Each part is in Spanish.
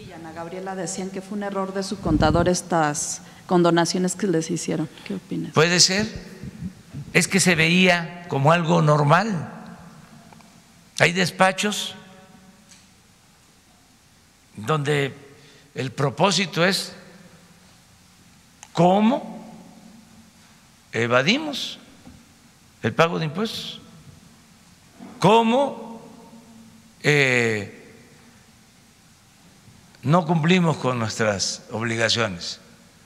y Ana Gabriela decían que fue un error de su contador estas condonaciones que les hicieron. ¿Qué opinas? Puede ser, es que se veía como algo normal. Hay despachos donde el propósito es cómo evadimos el pago de impuestos, cómo no cumplimos con nuestras obligaciones.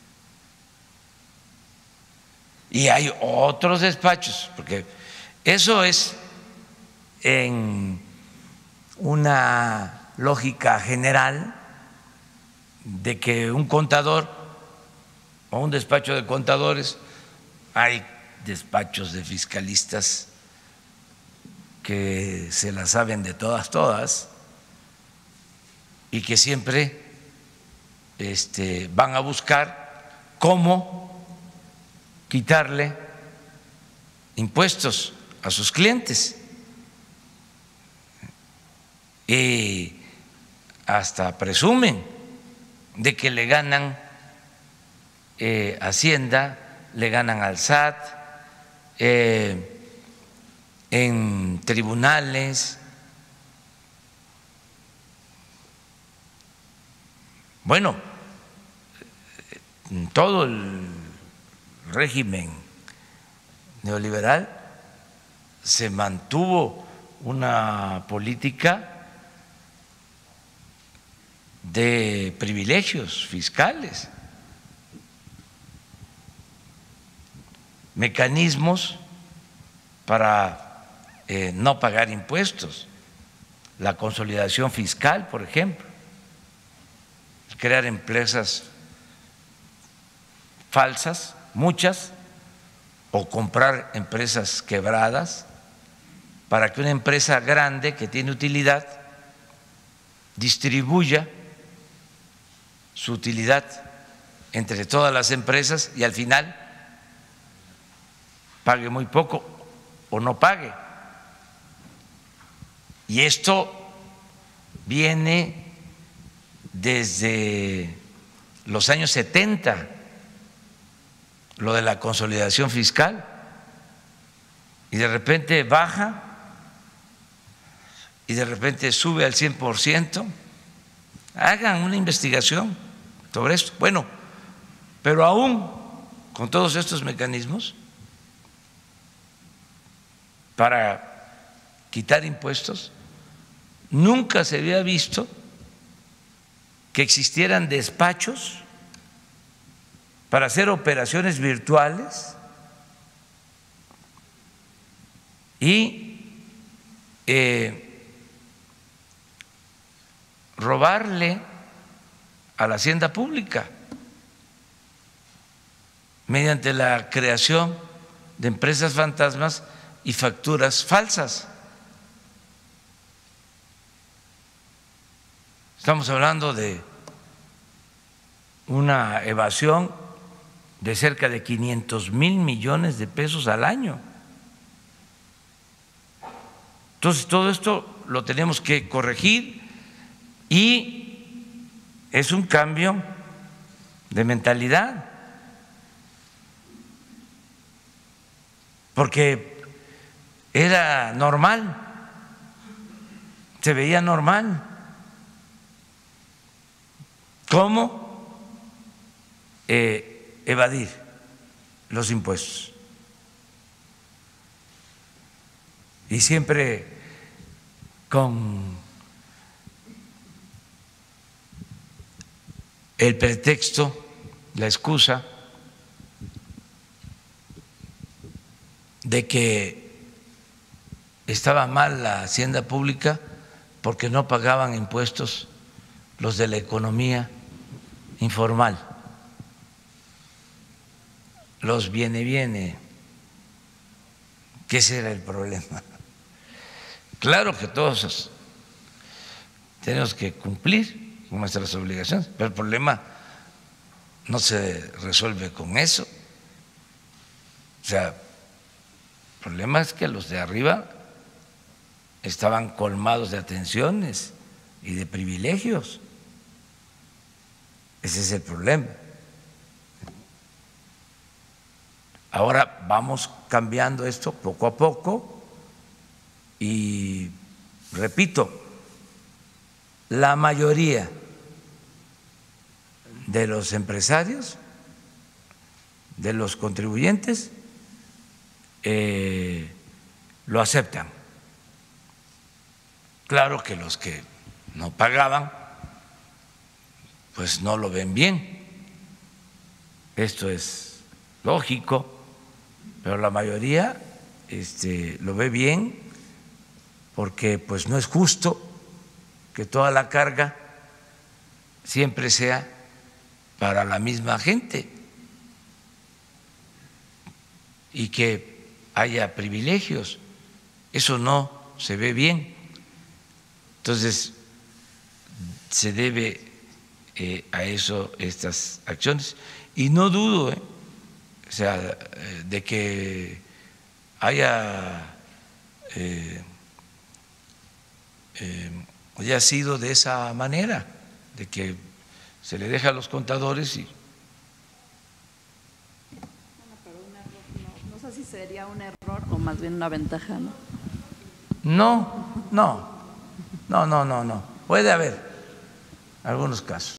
Y hay otros despachos, porque eso es en una lógica general de que un contador o un despacho de contadores, hay despachos de fiscalistas que se la saben de todas y que siempre van a buscar cómo quitarle impuestos a sus clientes y hasta presumen de que le ganan Hacienda, le ganan al SAT, en tribunales. Bueno, en todo el régimen neoliberal se mantuvo una política de privilegios fiscales, mecanismos para no pagar impuestos, la consolidación fiscal, por ejemplo, crear empresas falsas, muchas, o comprar empresas quebradas para que una empresa grande que tiene utilidad distribuya su utilidad entre todas las empresas y al final pague muy poco o no pague. Y esto viene desde los años 70, lo de la consolidación fiscal, y de repente baja y de repente sube al 100%. Hagan una investigación sobre esto. Bueno, pero aún con todos estos mecanismos para quitar impuestos, nunca se había visto que existieran despachos para hacer operaciones virtuales y robarle a la hacienda pública mediante la creación de empresas fantasmas y facturas falsas. Estamos hablando de una evasión de cerca de 500,000 millones de pesos al año. Entonces, todo esto lo tenemos que corregir y es un cambio de mentalidad, porque era normal, se veía normal. ¿Cómo evadir los impuestos? Y siempre con el pretexto, la excusa de que estaba mal la hacienda pública porque no pagaban impuestos los de la economía informal, los viene, que ese era el problema. Claro que todos tenemos que cumplir con nuestras obligaciones, pero el problema no se resuelve con eso. O sea, el problema es que los de arriba estaban colmados de atenciones y de privilegios Ese es el problema. Ahora vamos cambiando esto poco a poco y, repito, la mayoría de los empresarios, de los contribuyentes, lo aceptan. Claro que los que no pagaban, pues no lo ven bien. Esto es lógico, pero la mayoría lo ve bien porque pues no es justo que toda la carga siempre sea para la misma gente y que haya privilegios. Eso no se ve bien. Entonces, se debe a eso estas acciones. Y no dudo, o sea, de que haya sido de esa manera, de que se le deja a los contadores y… Pero un error, no sé si sería un error o más bien una ventaja, ¿no? No. Puede haber algunos casos.